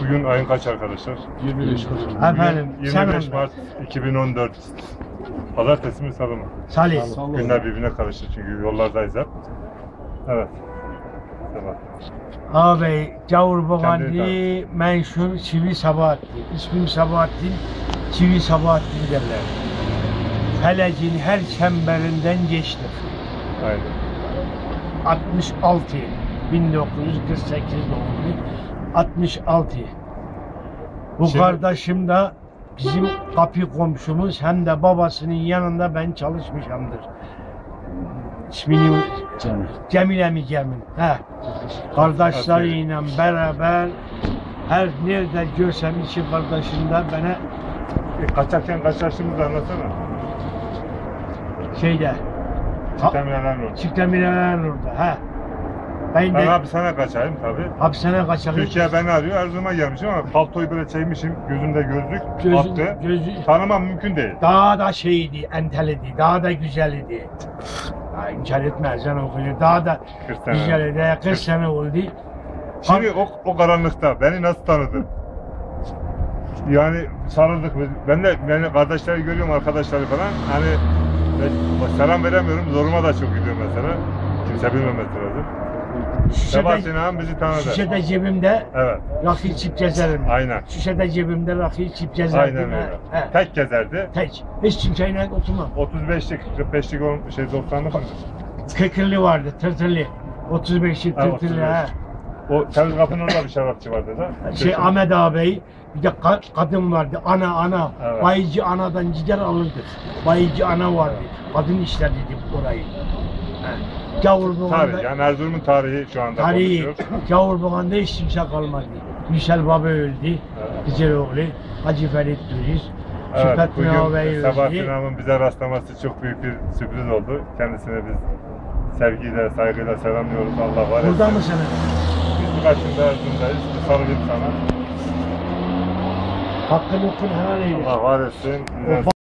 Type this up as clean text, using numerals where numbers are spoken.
Bugün ayın kaç arkadaşlar? 25 Mart. Efendim, 25 Mart 2014. Pazartesi mi salı mı? Salih. Günler birbirine karıştı çünkü yollardayız hep. Evet. Sabah. Ağabey, Cavur Boğanlı, Kendini menşur Çivi Sabahattin. İsmim Sabahattin, Çivi Sabahattin derler. Felecin her çemberinden geçtim. Aynen. 66, 1948 doğumlu. 66. Bu Şimdi- kardeşim de bizim kapı komşumuz, hem de babasının yanında ben çalışmışamdır. İsmini Cemile mi Cemil? He. Kardeşleriyle beraber her nerede görsem iki kardeşim de bana Kaçarken kaçarsınız anlatsana. şeyde Sistemlerden oldu. Çiftemireler orada. He. Ben Ben de hapishane kaçayım tabii. hapishane kaçarım. Türkiye beni arıyor, Erzurum'a gelmişim ama paltoyu böyle çekmişim, gözümde gözlük, attı. Gözü Tanımam mümkün değil. daha da şeydi, entelidi, daha da güzeldi. Ha, inkar etmezsen okuyor. Daha da 40 sene. güzeldi. 40 sene oldu. Şimdi o karanlıkta beni nasıl tanıdı? Yani sarıldık biz. Ben de yani kardeşleri görüyorum, arkadaşları falan. Hani selam veremiyorum, zoruma da çok gidiyor mesela. Kimse bilmemesi lazım. Sebahattin ağam bizi tanıdı. Şişede cebimde Evet, rakı içip gezerim. aynen. Şişede cebimde rakı içip gezerdim. Aynen öyle. He. Tek gezerdi. Tek. Hiç kimseyle oturmam. 35'lik, 45'lik, 90'lık mı? Kekirli vardı, tırtırlı. 35'lik Ha, tırtırlı. 35. He. O Temiz Kapı'nın orada bir şarapçı vardı da. Şey Ahmet ağabey, bir de kadın vardı, ana. Evet. Bayıcı anadan gider alırdık. Bayıcı ana vardı. Kadın işlerdi orayı. He. Gavurboğan'da Tarih, yani Erzurum'un tarihi şu anda tarihi, konuşuyoruz. Gavurboğan'da hiç kimse kalmadı. Yüksel Baba öldü, Evet. Güzeloğlu, Hacı Ferit Duriz, Evet, Şüphettin ağabey bugün Sebahattin öldü. Ağam'ın bize rastlaması çok büyük bir sürpriz oldu. Kendisine biz sevgiyle, saygıyla selamlıyoruz. Allah var etsin. Burada mı sen? Biz birkaç gün daha Erzurum'dayız. Bir sarılayım sana. Hakkını okun helal eyle. Allah var etsin. O